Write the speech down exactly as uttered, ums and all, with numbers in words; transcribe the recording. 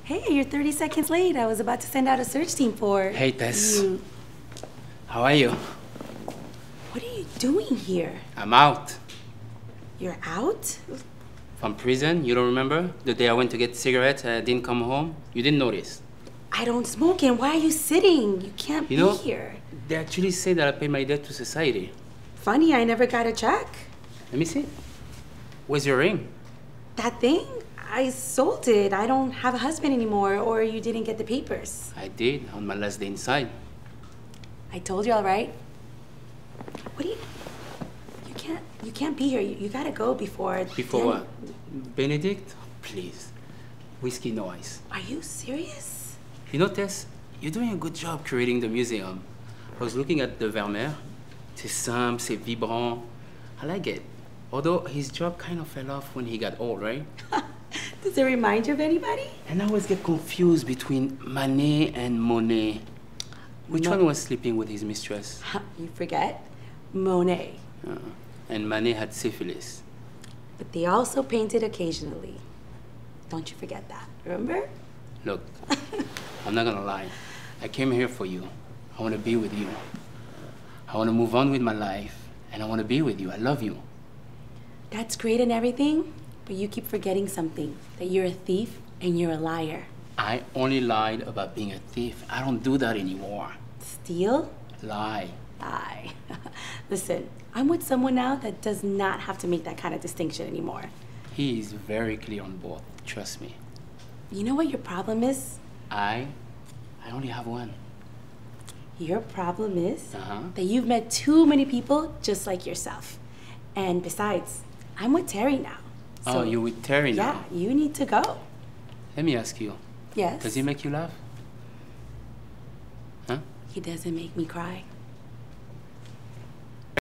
Hey, you're thirty seconds late. I was about to send out a search team for... Hey, Tess. You. How are you? What are you doing here? I'm out. You're out? From prison, you don't remember? The day I went to get cigarettes and I didn't come home? You didn't notice. I don't smoke, and why are you sitting? You can't You be know, here. they actually say that I paid my debt to society. Funny, I never got a check. Let me see. Where's your ring? That thing? I sold it. I don't have a husband anymore, or you didn't get the papers. I did, on my last day inside. I told you all right. What do you... You can't, you can't be here. You, you gotta go before... Before then- what? Benedict? Please. Whiskey, no ice. Are you serious? You know, Tess, you're doing a good job curating the museum. I was looking at the Vermeer. C'est simple, c'est vibrant. I like it. Although his job kind of fell off when he got old, right? Does it remind you of anybody? And I always get confused between Manet and Monet. Which Mo- one was sleeping with his mistress? You forget? Monet. Uh, and Manet had syphilis. But they also painted occasionally. Don't you forget that, remember? Look, I'm not gonna lie. I came here for you. I want to be with you. I want to move on with my life, and I want to be with you. I love you. That's great and everything, but you keep forgetting something, that you're a thief and you're a liar. I only lied about being a thief. I don't do that anymore. Steal? Lie. Lie. Listen, I'm with someone now that does not have to make that kind of distinction anymore. He is very clear on both. Trust me. You know what your problem is? I, I only have one. Your problem is Uh-huh. that you've met too many people just like yourself. And besides, I'm with Terry now. Oh, you're with Terry Yeah, now? you need to go. Let me ask you. Yes? Does he make you laugh? Huh? He doesn't make me cry.